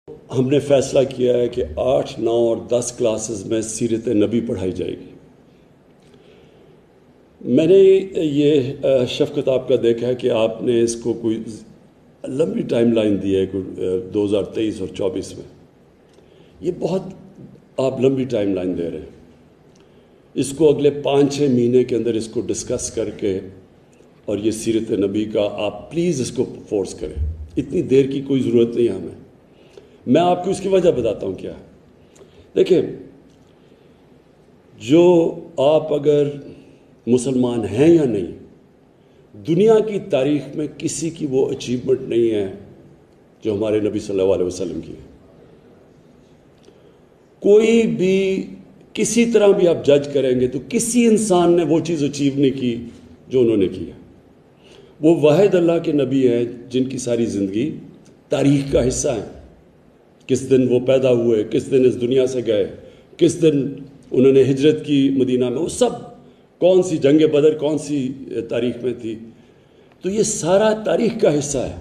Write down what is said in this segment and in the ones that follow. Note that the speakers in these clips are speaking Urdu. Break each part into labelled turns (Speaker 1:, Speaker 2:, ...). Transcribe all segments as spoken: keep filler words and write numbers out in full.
Speaker 1: ہم نے فیصلہ کیا ہے کہ آٹھ نو اور دس کلاسز میں سیرت نبی پڑھائی جائے گی۔ میں نے یہ شفقت آپ کا دیکھا ہے کہ آپ نے اس کو کوئی لمبی ٹائم لائن دی ہے کوئی دو ہزار تیئیس اور چوبیس میں۔ یہ بہت آپ لمبی ٹائم لائن دے رہے ہیں۔ اس کو اگلے پانچ چھ مہینے کے اندر اس کو ڈسکس کر کے اور یہ سیرت نبی کا آپ پلیز اس کو فورس کریں۔ اتنی دیر کی کوئی ضرورت نہیں ہے ہمیں۔ میں آپ کو اس کی وجہ بتاتا ہوں کیا ہے۔ دیکھیں، جو آپ اگر مسلمان ہیں یا نہیں، دنیا کی تاریخ میں کسی کی وہ اچیومنٹ نہیں ہے جو ہمارے نبی صلی اللہ علیہ وسلم کی ہے۔ کوئی بھی کسی طرح بھی آپ جج کریں گے تو کسی انسان نے وہ چیز اچیو نہیں کی جو انہوں نے کی ہے۔ وہ واحد اللہ کے نبی ہیں جن کی ساری زندگی تاریخ کا حصہ ہے۔ کس دن وہ پیدا ہوئے، کس دن اس دنیا سے گئے، کس دن انہوں نے ہجرت کی مدینہ میں، وہ سب کون سی جنگ بدر کون سی تاریخ میں تھی، تو یہ سارا تاریخ کا حصہ ہے۔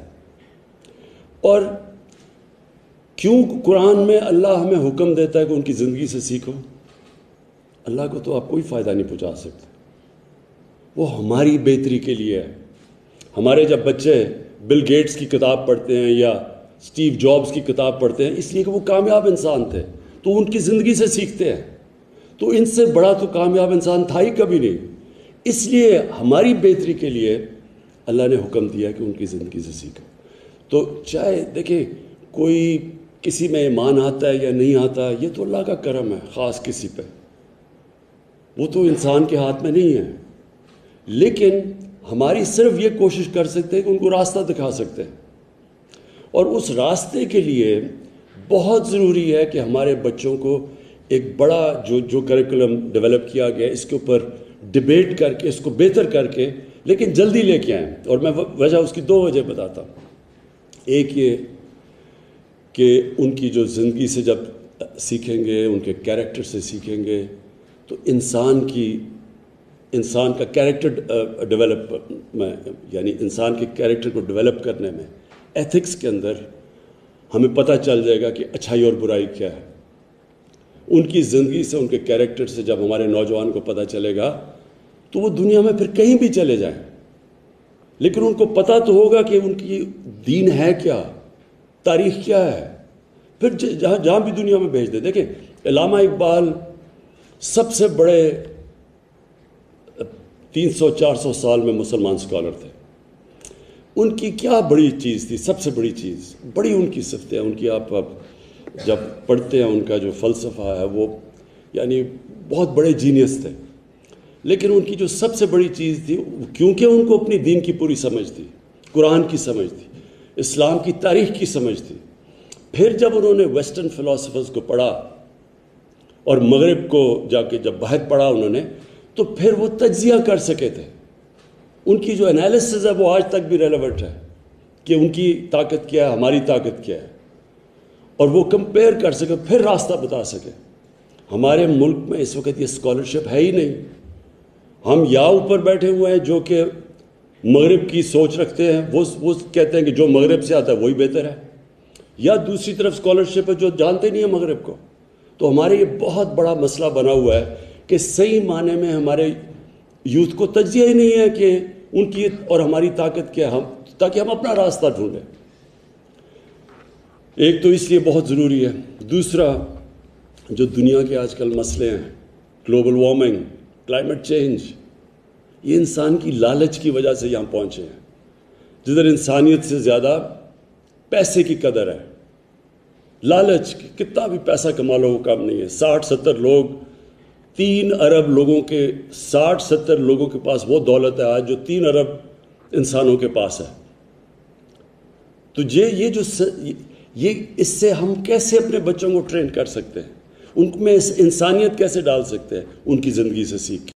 Speaker 1: اور کیوں قرآن میں اللہ ہمیں حکم دیتا ہے کہ ان کی زندگی سے سیکھو؟ اللہ کو تو آپ کوئی فائدہ نہیں پہنچا سکتے، وہ ہماری بہتری کے لیے ہے۔ ہمارے جب بچے بل گیٹس کی کتاب پڑھتے ہیں یا اسٹیو جابز کی کتاب پڑھتے ہیں، اس لیے کہ وہ کامیاب انسان تھے، تو ان کی زندگی سے سیکھتے ہیں۔ تو ان سے بڑا تو کامیاب انسان تھا ہی کبھی نہیں۔ اس لیے ہماری بہتری کے لیے اللہ نے حکم دیا کہ ان کی زندگی سے سیکھو۔ تو چاہے دیکھیں کوئی کسی میں ایمان آتا ہے یا نہیں آتا، یہ تو اللہ کا کرم ہے خاص کسی پہ، وہ تو انسان کے ہاتھ میں نہیں ہے۔ لیکن ہماری صرف یہ کوشش کر سکتے ہیں کہ ان کو راستہ دکھا سکتے ہیں، اور اس راستے کے لیے بہت ضروری ہے کہ ہمارے بچوں کو ایک بڑا جو جو کریکولم ڈیولپ کیا گیا اس کے اوپر ڈیبیٹ کر کے اس کو بہتر کر کے لیکن جلدی لے کے آئیں۔ اور میں وجہ اس کی دو وجہ بتاتا ہوں۔ ایک یہ کہ ان کی جو زندگی سے جب سیکھیں گے، ان کے کیریکٹر سے سیکھیں گے، تو انسان کی انسان کا کیریکٹر ڈیولپ میں یعنی انسان کے کیریکٹر کو ڈیولپ کرنے میں ایتھکس کے اندر ہمیں پتہ چل جائے گا کہ اچھائی اور برائی کیا ہے۔ ان کی زندگی سے، ان کے کیریکٹر سے جب ہمارے نوجوان کو پتہ چلے گا تو وہ دنیا میں پھر کہیں بھی چلے جائیں، لیکن ان کو پتہ تو ہوگا کہ ان کی دین ہے کیا، تاریخ کیا ہے، پھر جہاں جہاں بھی دنیا میں بھیج دیں۔ دیکھیں، علامہ اقبال سب سے بڑے تین سو چار سو سال میں مسلمان اسکالر تھے۔ ان کی کیا بڑی چیز تھی؟ سب سے بڑی چیز بڑی ان کی صفتیں ہیں۔ ان کی آپ جب پڑھتے ہیں ان کا جو فلسفہ ہے وہ یعنی بہت بڑے جینیس تھے، لیکن ان کی جو سب سے بڑی چیز تھی، کیونکہ ان کو اپنی دین کی پوری سمجھ تھی، قرآن کی سمجھ تھی، اسلام کی تاریخ کی سمجھ تھی۔ پھر جب انہوں نے ویسٹرن فلاسفرز کو پڑھا اور مغرب کو جا کے جب باہر پڑھا انہوں نے، تو پھر وہ تجزیہ کر سکے تھے۔ ان کی جو انالیسز ہے وہ آج تک بھی ریلیونٹ ہے کہ ان کی طاقت کیا ہے، ہماری طاقت کیا ہے، اور وہ کمپیئر کر سکے، پھر راستہ بتا سکے۔ ہمارے ملک میں اس وقت یہ اسکالرشپ ہے ہی نہیں۔ ہم یا اوپر بیٹھے ہوئے ہیں جو کہ مغرب کی سوچ رکھتے ہیں، وہ وہ کہتے ہیں کہ جو مغرب سے آتا ہے وہی بہتر ہے، یا دوسری طرف اسکالرشپ ہے جو جانتے نہیں ہیں مغرب کو۔ تو ہمارے یہ بہت بڑا مسئلہ بنا ہوا ہے کہ صحیح معنی میں ہمارے یوتھ کو تجزیہ ہی نہیں ہے کہ ان کی اور ہماری طاقت کیا ہے، ہم تاکہ ہم اپنا راستہ ڈھونڈیں۔ ایک تو اس لیے بہت ضروری ہے۔ دوسرا، جو دنیا کے آج کل مسئلے ہیں، گلوبل وارمنگ، کلائمیٹ چینج، یہ انسان کی لالچ کی وجہ سے یہاں پہنچے ہیں، جدھر انسانیت سے زیادہ پیسے کی قدر ہے۔ لالچ، کتنا بھی پیسہ کما لو وہ کم نہیں ہے۔ ساٹھ ستر لوگ، تین ارب لوگوں کے ساٹھ ستر لوگوں کے پاس وہ دولت ہے آج جو تین ارب انسانوں کے پاس ہے۔ تو یہ یہ جو یہ اس سے ہم کیسے اپنے بچوں کو ٹرین کر سکتے ہیں، ان میں انسانیت کیسے ڈال سکتے ہیں؟ ان کی زندگی سے سیکھ کے۔